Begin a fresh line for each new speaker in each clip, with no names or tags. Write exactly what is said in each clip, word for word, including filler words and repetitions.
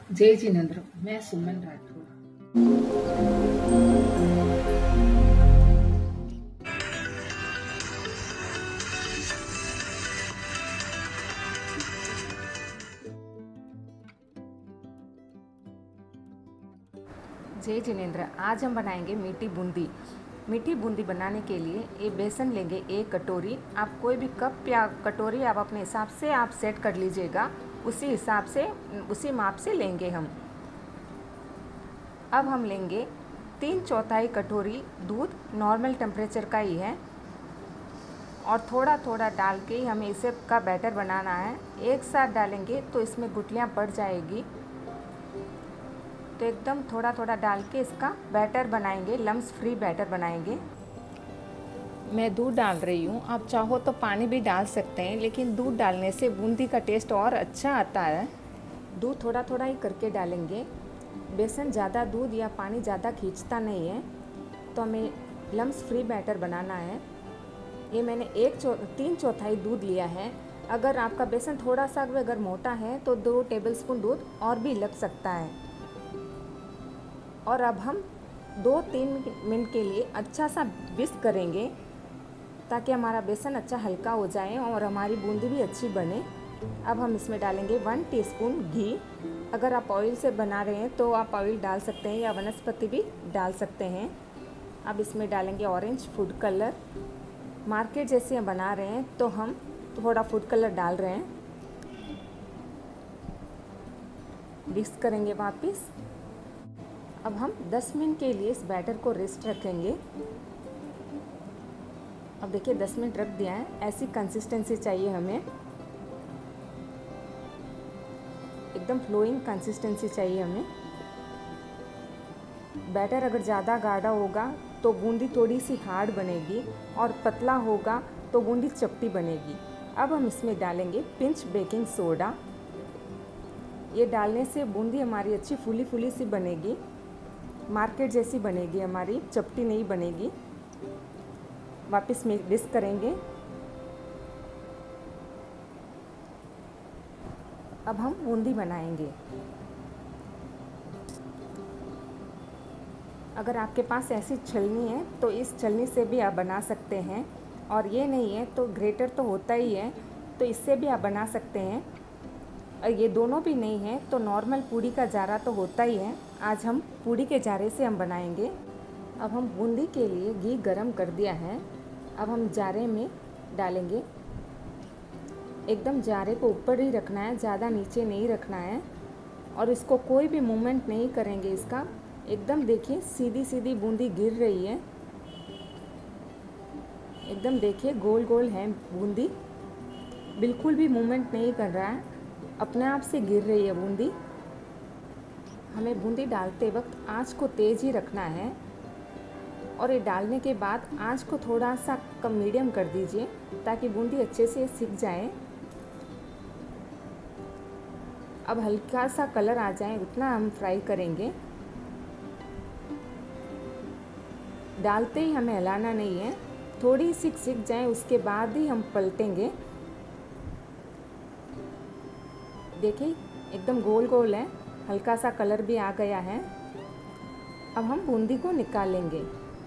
जय जिनेंद्र। मैं सुमन राठौर।
जय जिनेंद्र। आज हम बनाएंगे मीठी बूंदी। मीठी बूंदी बनाने के लिए ये बेसन लेंगे एक कटोरी। आप कोई भी कप या कटोरी आप अपने हिसाब से आप सेट कर लीजिएगा, उसी हिसाब से उसी माप से लेंगे हम। अब हम लेंगे तीन चौथाई कटोरी दूध, नॉर्मल टेम्परेचर का ही है, और थोड़ा थोड़ा डाल के ही हमें इसे का बैटर बनाना है। एक साथ डालेंगे तो इसमें गुठलियाँ पड़ जाएगी, तो एकदम थोड़ा थोड़ा डाल के इसका बैटर बनाएंगे, लम्स फ्री बैटर बनाएंगे। मैं दूध डाल रही हूँ, आप चाहो तो पानी भी डाल सकते हैं, लेकिन दूध डालने से बूंदी का टेस्ट और अच्छा आता है। दूध थोड़ा थोड़ा ही करके डालेंगे। बेसन ज़्यादा दूध या पानी ज़्यादा खींचता नहीं है, तो हमें लम्स फ्री बैटर बनाना है। ये मैंने एक चौ तीन चौथाई दूध लिया है। अगर आपका बेसन थोड़ा सा अगर मोटा है तो दो टेबलस्पून दूध और भी लग सकता है। और अब हम दो तीन मिनट के लिए अच्छा सा विस्क करेंगे, ताकि हमारा बेसन अच्छा हल्का हो जाए और हमारी बूंदी भी अच्छी बने। अब हम इसमें डालेंगे वन टीस्पून घी। अगर आप ऑयल से बना रहे हैं तो आप ऑयल डाल सकते हैं या वनस्पति भी डाल सकते हैं। अब इसमें डालेंगे ऑरेंज फूड कलर। मार्केट जैसे हम बना रहे हैं तो हम थोड़ा फूड कलर डाल रहे हैं। मिक्स करेंगे वापस। अब हम दस मिनट के लिए इस बैटर को रेस्ट रखेंगे। अब देखिए दस मिनट रख दिया है। ऐसी कंसिस्टेंसी चाहिए हमें, एकदम फ्लोइंग कंसिस्टेंसी चाहिए हमें। बैटर अगर ज़्यादा गाढ़ा होगा तो बूंदी थोड़ी सी हार्ड बनेगी, और पतला होगा तो बूंदी चपटी बनेगी। अब हम इसमें डालेंगे पिंच बेकिंग सोडा। ये डालने से बूंदी हमारी अच्छी फूली फूली सी बनेगी, मार्केट जैसी बनेगी, हमारी चपटी नहीं बनेगी। वापस मिक्स करेंगे। अब हम बूंदी बनाएंगे। अगर आपके पास ऐसी छलनी है तो इस छलनी से भी आप बना सकते हैं, और ये नहीं है तो ग्रेटर तो होता ही है, तो इससे भी आप बना सकते हैं। और ये दोनों भी नहीं है तो नॉर्मल पूड़ी का जारा तो होता ही है। आज हम पूड़ी के जारे से हम बनाएंगे। अब हम बूंदी के लिए घी गरम कर दिया है। अब हम जारे में डालेंगे। एकदम जारे को ऊपर ही रखना है, ज़्यादा नीचे नहीं रखना है, और इसको कोई भी मूवमेंट नहीं करेंगे इसका। एकदम देखिए सीधी सीधी बूंदी गिर रही है, एकदम देखिए गोल गोल है बूंदी, बिल्कुल भी मूवमेंट नहीं कर रहा है, अपने आप से गिर रही है बूंदी। हमें बूंदी डालते वक्त आँच को तेज़ ही रखना है, और ये डालने के बाद आँच को थोड़ा सा कम मीडियम कर दीजिए, ताकि बूंदी अच्छे से सिक जाए। अब हल्का सा कलर आ जाए उतना हम फ्राई करेंगे। डालते ही हमें हिलाना नहीं है, थोड़ी सी सिक जाए उसके बाद ही हम पलटेंगे। देखिए एकदम गोल गोल है, हल्का सा कलर भी आ गया है। अब हम बूंदी को निकालेंगे।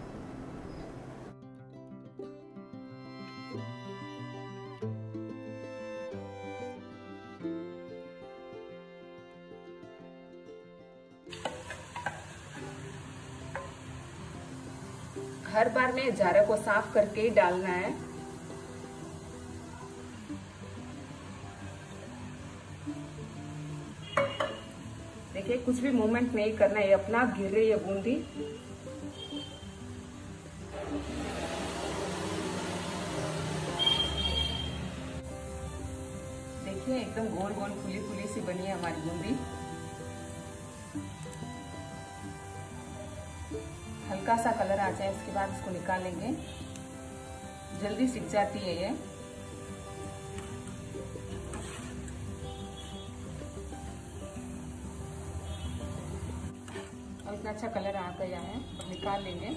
हर बार में जारे को साफ करके ही डालना है। देखिए कुछ भी मूवमेंट नहीं करना है, अपना आप गिर रही है बूंदी। देखिए एकदम गोल गोल फुली फुली सी बनी है हमारी बूंदी। हल्का सा कलर आ जाए इसके बाद इसको निकालेंगे, जल्दी सिक जाती है ये। और इतना अच्छा कलर आ गया है, अब निकाल लेंगे।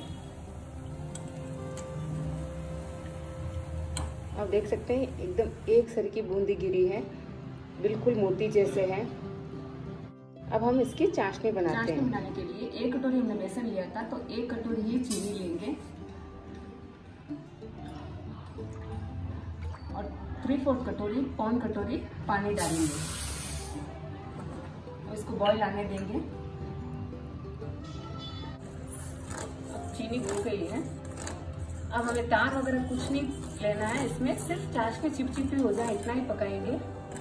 आप देख सकते हैं एकदम एक सर की बूंदी गिरी है, बिल्कुल मोती जैसे है। अब हम इसकी चाशनी बनाते
चाशनी
हैं।
बनाने के लिए एक कटोरी हमने बेसन लिया था, तो एक कटोरी ही चीनी लेंगे और थ्री फोर्थ कटोरी पौन कटोरी पानी डालेंगे। और इसको बॉईल आने देंगे। अब चीनी घुल गई है। अब हमें तार वगैरह कुछ नहीं लेना है, इसमें सिर्फ चाशनी चिपचिपी हो जाए इतना ही पकाएंगे।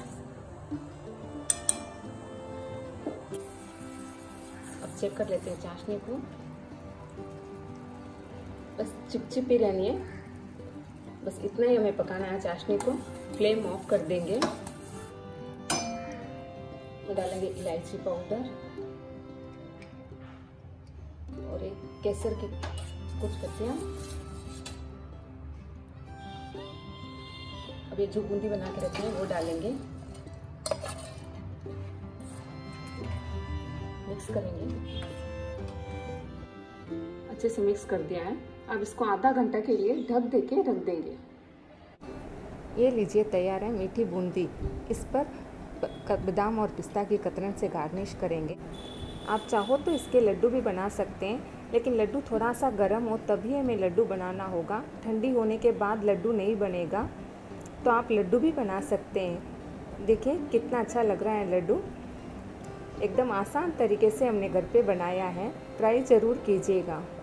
अब चेक कर लेते हैं चाशनी को, बस चिपचिपी रहनी है, बस इतना ही हमें पकाना है चाशनी को। फ्लेम ऑफ कर देंगे। डालेंगे इलायची पाउडर और एक केसर की कुछ पत्तियां। अब ये जो बूंदी बना के रखे हैं वो डालेंगे, मिक्स करेंगे। अच्छे से मिक्स कर दिया है। अब इसको आधा घंटा के लिए ढक दे के रख देंगे।
ये लीजिए तैयार है मीठी बूंदी। इस पर बादाम और पिस्ता की कतरन से गार्निश करेंगे। आप चाहो तो इसके लड्डू भी बना सकते हैं, लेकिन लड्डू थोड़ा सा गर्म हो तभी हमें लड्डू बनाना होगा। ठंडी होने के बाद लड्डू नहीं बनेगा। तो आप लड्डू भी बना सकते हैं। देखिए कितना अच्छा लग रहा है लड्डू। एकदम आसान तरीके से हमने घर पे बनाया है। ट्राई ज़रूर कीजिएगा।